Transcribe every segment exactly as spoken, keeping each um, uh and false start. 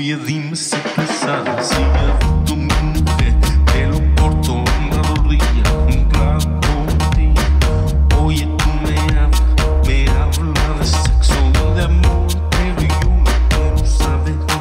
Oye, dime si tú sabes si ya tú mi mujer te lo corto en la rodilla, un plato de ti. Oye, tú me hablas, me hablas de sexo, de amor, pero yo no quiero saber de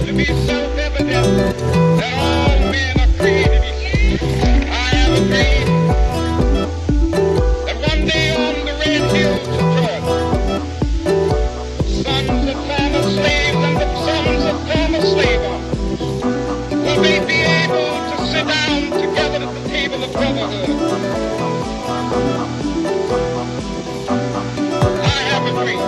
to be self-evident that all men are created equal. I have a dream that one day on the red hills of Georgia, sons of former slaves and the sons of former slave owners will they be able to sit down together at the table of brotherhood. I have a dream.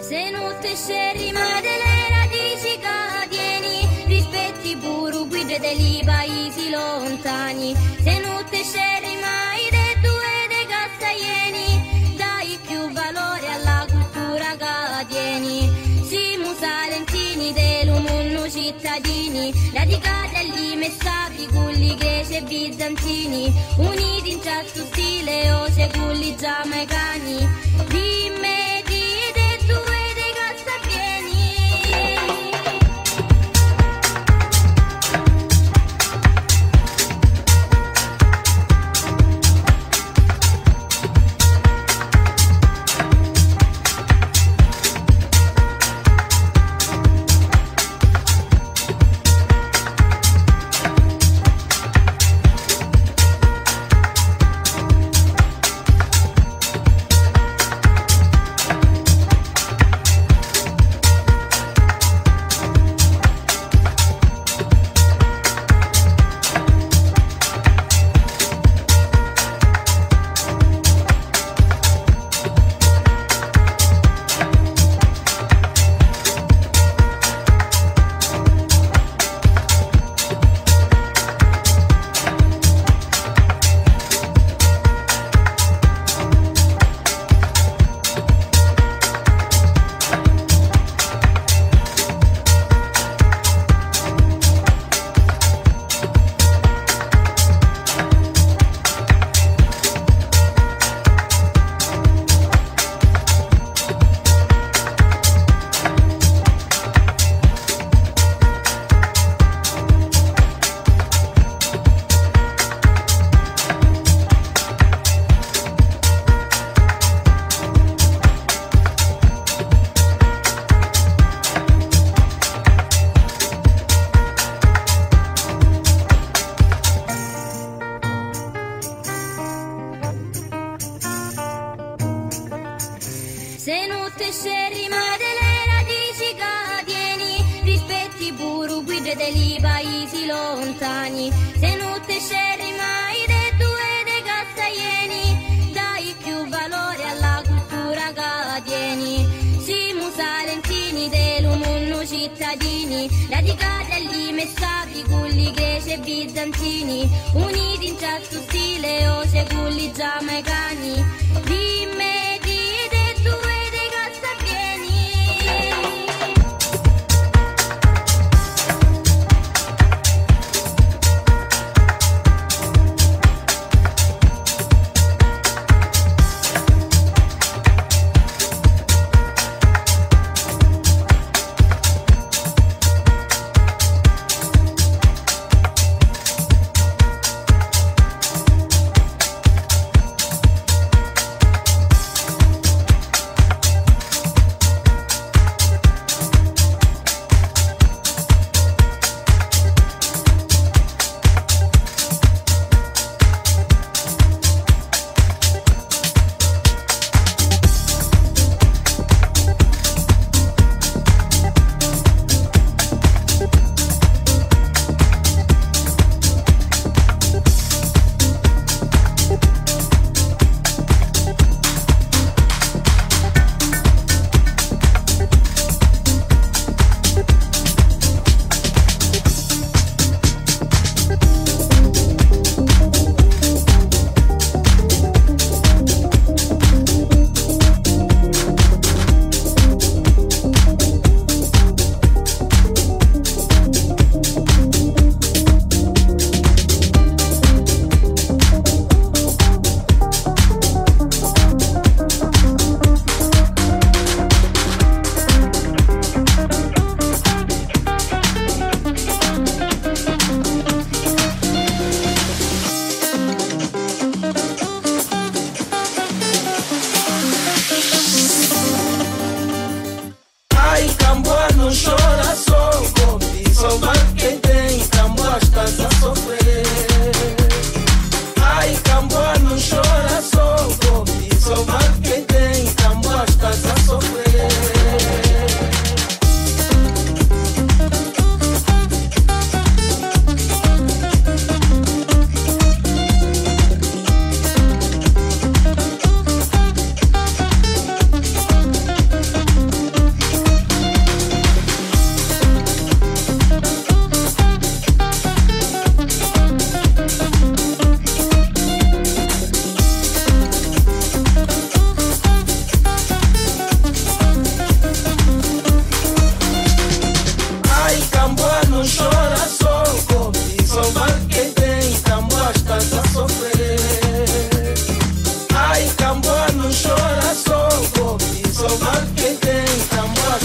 Se non te sceri ma delle radici cadieni, rispetti pure guide dei paesi lontani. Se non te sceri mai dei due dei cazzaieni, dai più valore alla cultura che tieni. Siamo salentini dell'umunno cittadini, radicati agli messaggi culli greci e bizantini, uniti in certo stile o se culli giamaicani. Dimmi se non te sceri ma delle radici cadieni, rispetti pure guide dei paesi lontani. Se non te sceri mai dei due dei cazzaieni, dai più valore alla cultura che tieni. Siamo salentini dell'umunno cittadini, radicati agli messaggi culli greci e bizantini, uniti in certo stile o se culli giamaicani. Dimmi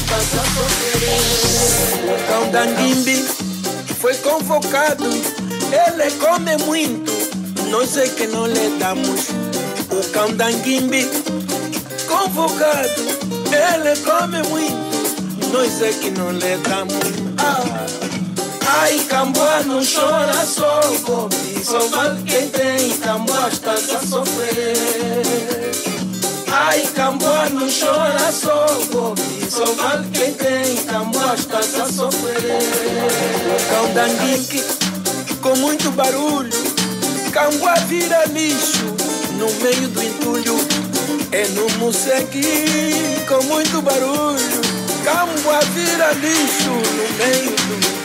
estás a sofrer. O cão da Nguimbi foi convocado, ele come muito, nós é que não lhe damos. O cão da Nguimbi convocado, ele come muito, nós é que não lhe damos. Ah. Ai, Camboa não chora só, Gobi, só vale quem tem, Camboa estás a sofrer. Ai, Camboa não chora só, Gobi, só vale quem tem, Camboa estás a sofrer. O cão da Nguimbi com muito barulho, Camboa vira lixo no meio do entulho. É no Mussegui com muito barulho, Camboa vira lixo no meio do entulho.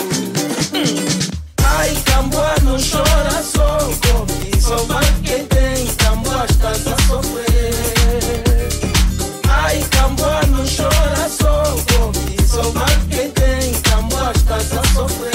Ai, Camboa não chora só, Gobi, só vale quem tem, Camboa estás a sofrer. Ai, Camboa não chora só, Gobi, só vale quem tem, Camboa estás a sofrer.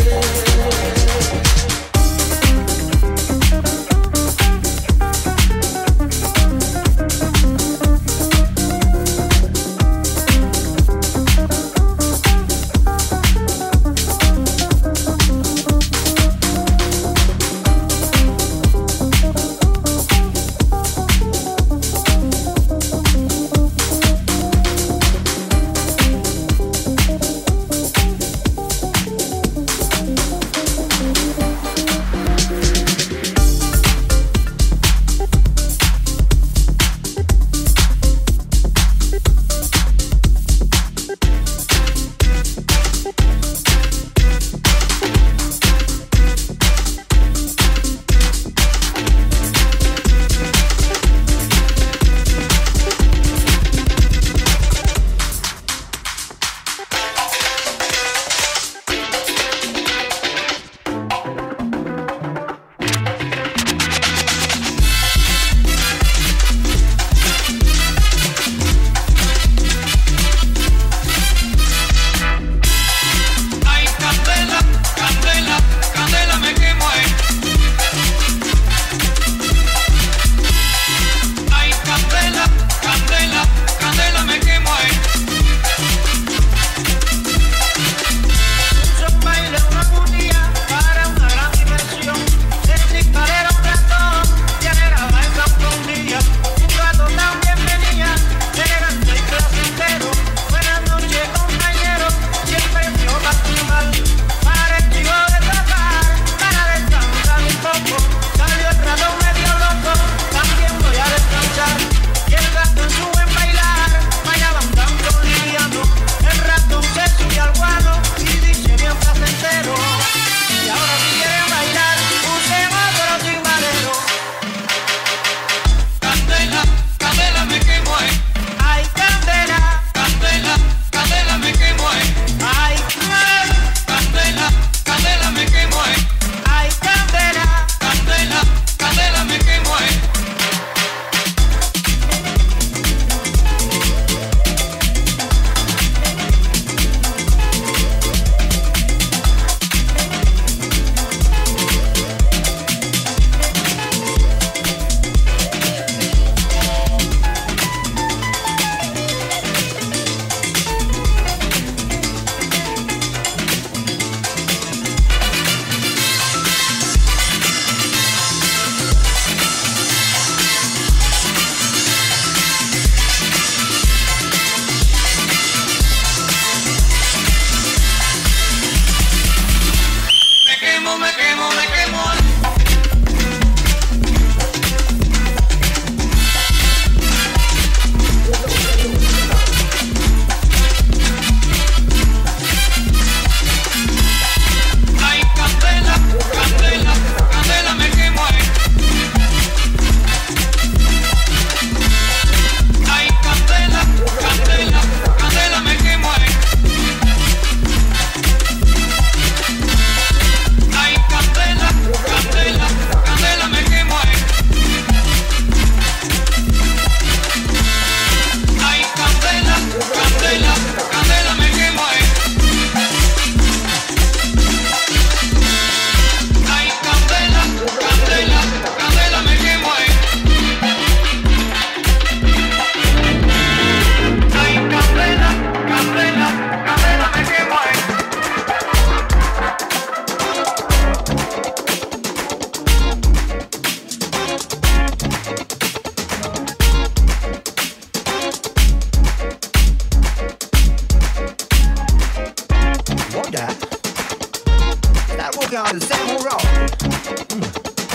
walking on the same old road. Mm.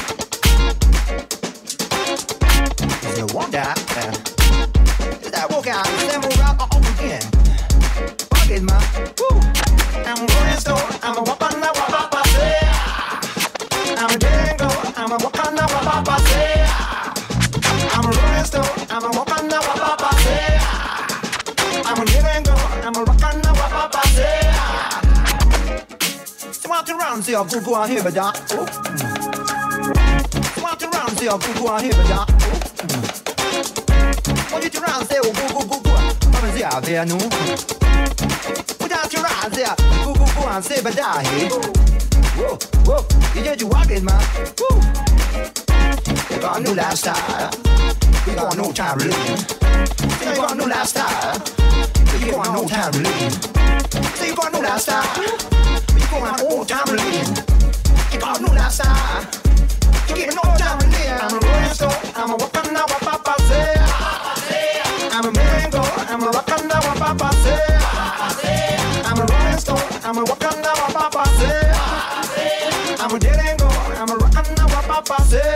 Is it one that? Uh, is that walking on the same old road all over again? Fuck it, man. Woo. I'm a rolling stone. I'm a wapana wapapa say. I'm a dango. I'm a wapana wapapa say. I'm a rolling stone. I'm a wapana wapapa say. I'm a dango. I'm a wapana wapapa say. Walk around, say, I'll go go on here, but that. Walk around, say, I'll go go on here, but that. Walk it around, say, oh, go go go go. Come and say, I'll be a no. Without your eyes, say, go go go and say, but that. Whoa, whoa, you just walk it, man. Woo. You got a new lifestyle. We got no time to live. You got a new lifestyle. You got no time to live. So you got no lifestyle. You got no time to live. You got no lifestyle. You get no time to live. I'm a rolling stone. I'm a walking now. What Papa say? I'm a mango. I'm a rockin' now. What Papa say? I'm a rolling stone. I'm a walking now. What Papa say? I'm a dead I'm a rockin' now. What Papa say?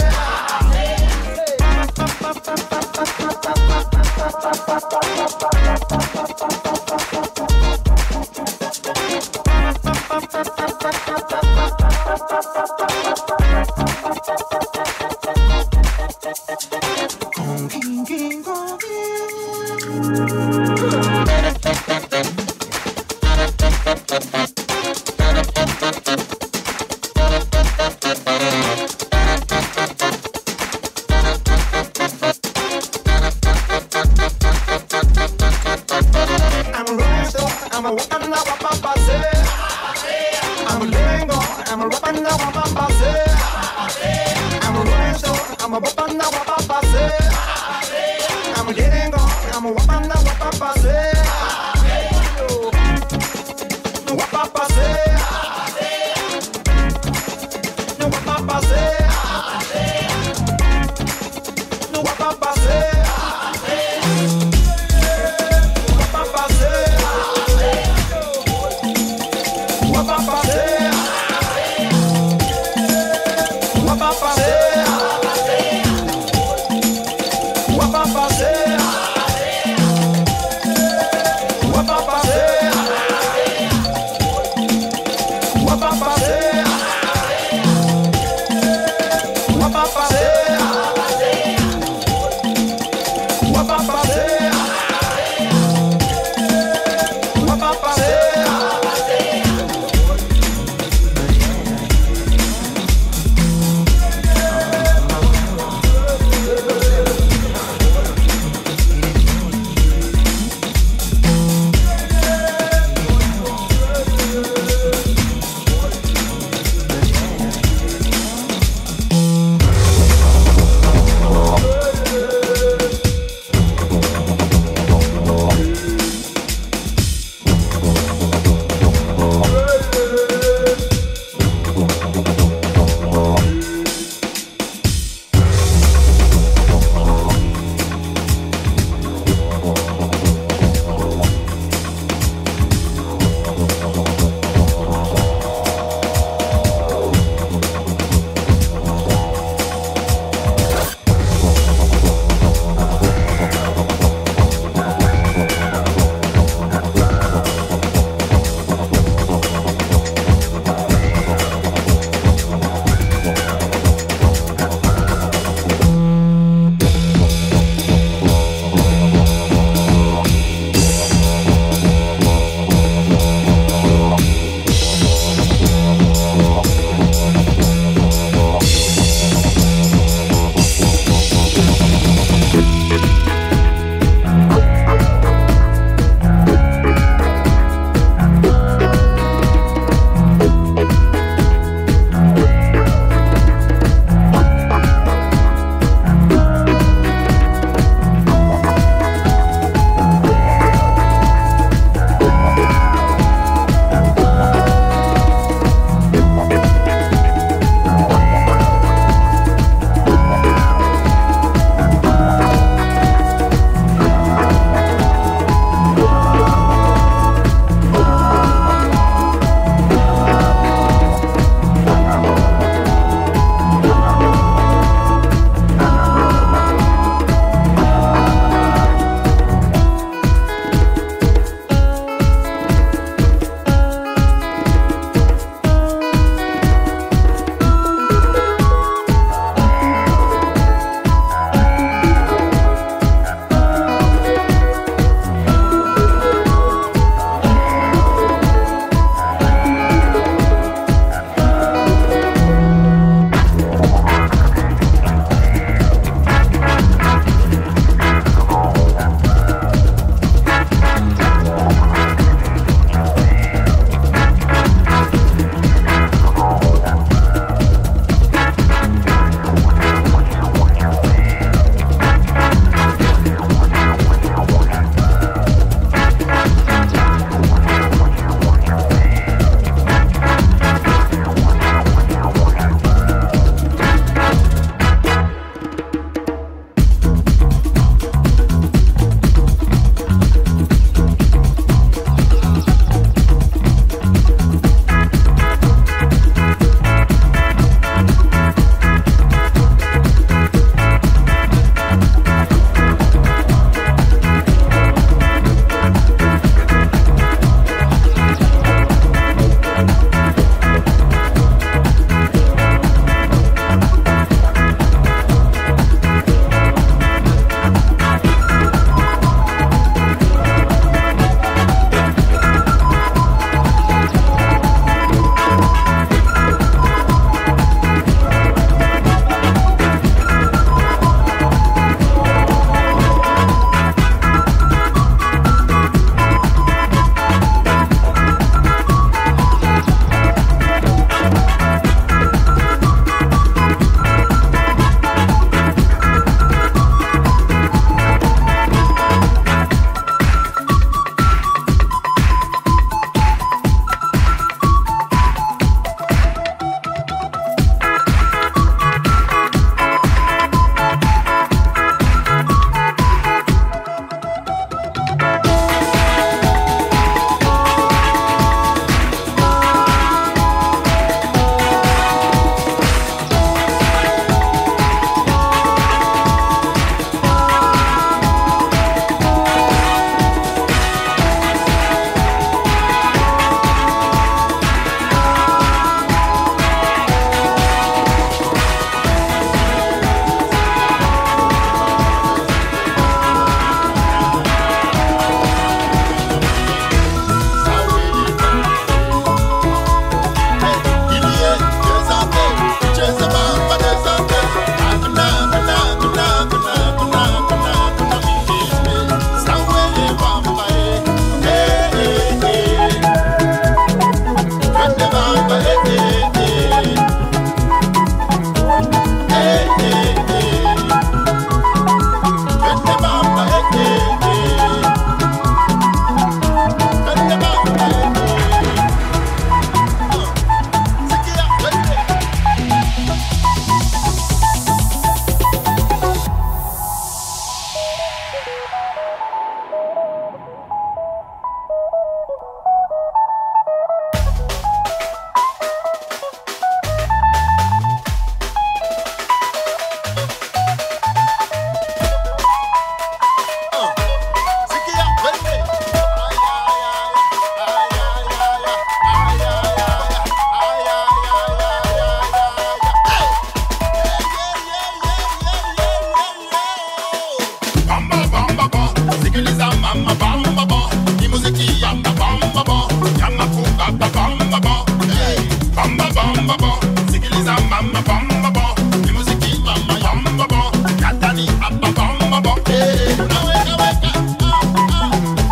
yamba bamba bo, yamba kuka bamba bo, hey, bamba bamba bo, sikiliza mama bamba bo, ni muziki mama yamba bo, katani abba bamba bo, hey, naweka weka, ah ah.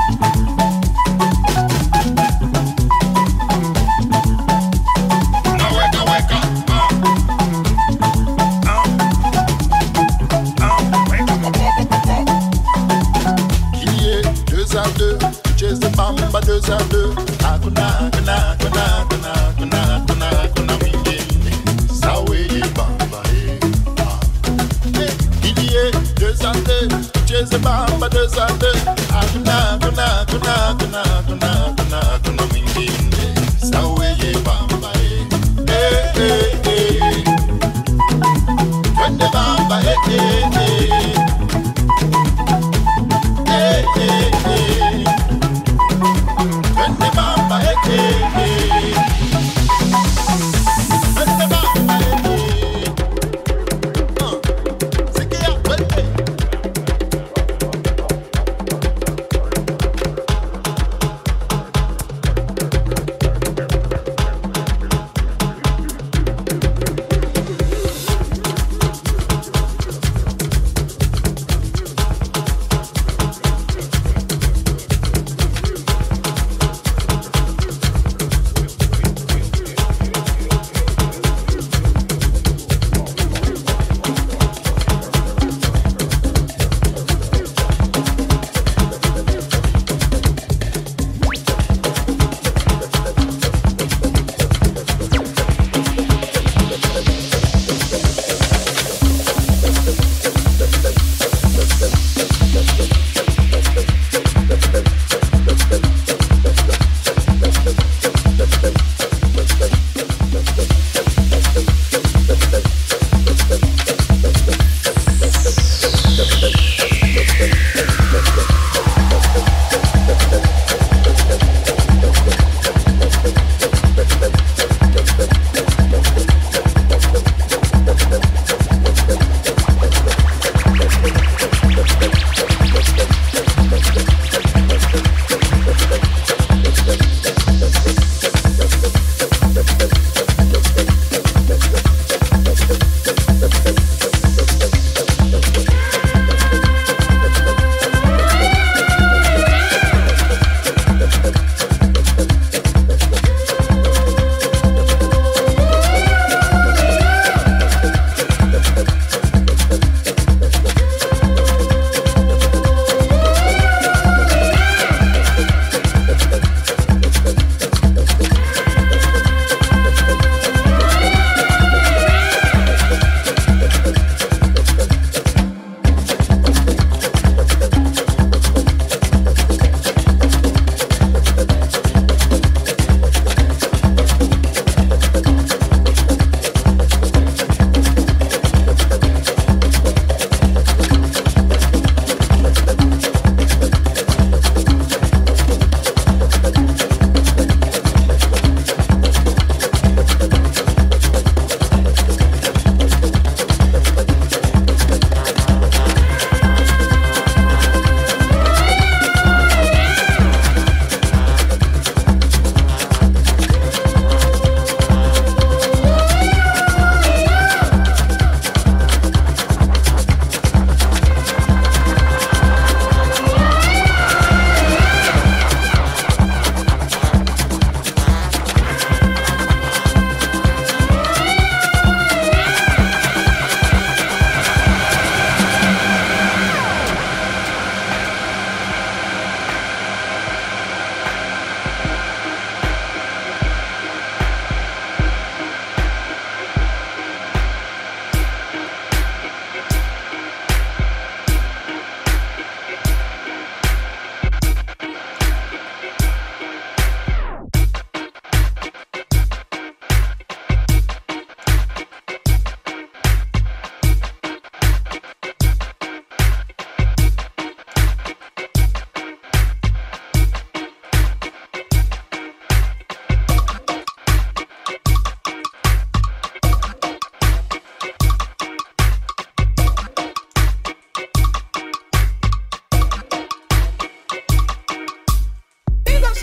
Naweka weka, ah ah ah, weka po po po po. Qu'il y ait deux à deux, chase the bamba deux à deux. Akuna akuna akuna akuna akuna akuna akuna mingi, sawe bamba eh. Qu'il y ait deux à deux, chase the bamba deux à deux. Akuna akuna akuna akuna akuna akuna akuna mingi, sawe bamba eh. Eh eh eh. Twende bamba eh eh eh. Eh eh eh. Twende bamba eh eh eh. Twende bamba eh eh. Uh, sikia twende.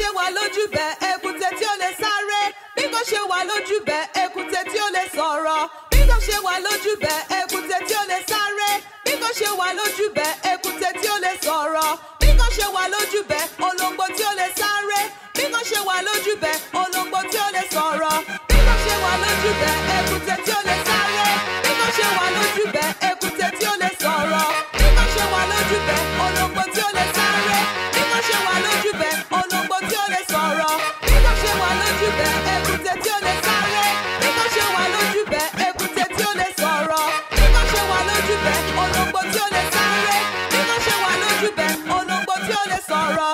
wà lójú bẹ̀ èkúté tí ó lè sáré. Bí kò ṣe wà lójú bẹ̀ èkúté tí ó lè sọ̀rọ̀. Bí kò ṣe wà lójú bẹ̀ èkúté tí ó lè sáré. Bí kò ṣe wà lójú bẹ̀ èkúté tí ó lè sọ̀rọ̀. Bí kò ṣe wà lójú bẹ̀ olóńgbò tí ó lè sáré. Bí kò ṣe wà lójú bẹ̀ olóńgbò tí ó lè sọ̀rọ̀. Bí kò ṣe wà lójú bẹ̀ èkúté tí ó lè sáré. Bí kò ṣe wà lójú bẹ̀ èkúté tí ó lè sọ̀rọ̀. Bí kò ṣe wà lójú bẹ̀ olóńgbò tí ó lè sáré. Bí kò ṣe wà lójú bẹ̀ olóńgbò tí ó lè sọ̀rọ̀. Bí kò ṣe wà lójú bẹ̀ èkúté tí ó lè sáré. Bí kò ṣe wà lójú bẹ̀ èkúté tí ó lè sọ̀rọ̀. Bí kò ṣe wà lójú bẹ̀ olóńgbò tí ó lè sáré. Bí kò ṣe wà lójú bẹ̀ olóńgbò tí ó lè sọ̀rọ̀.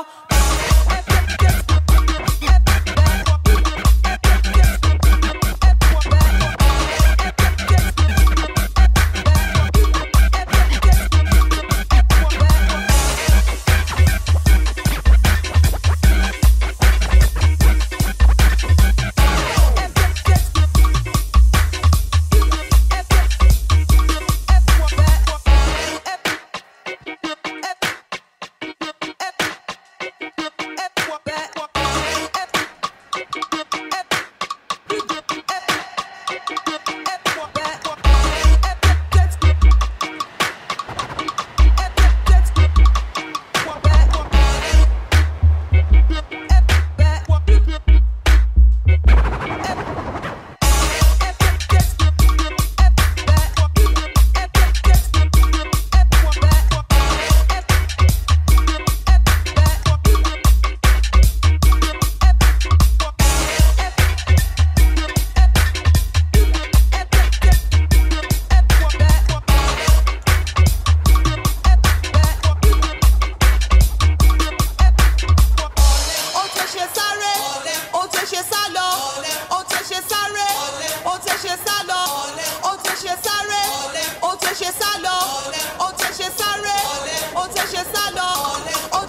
Ó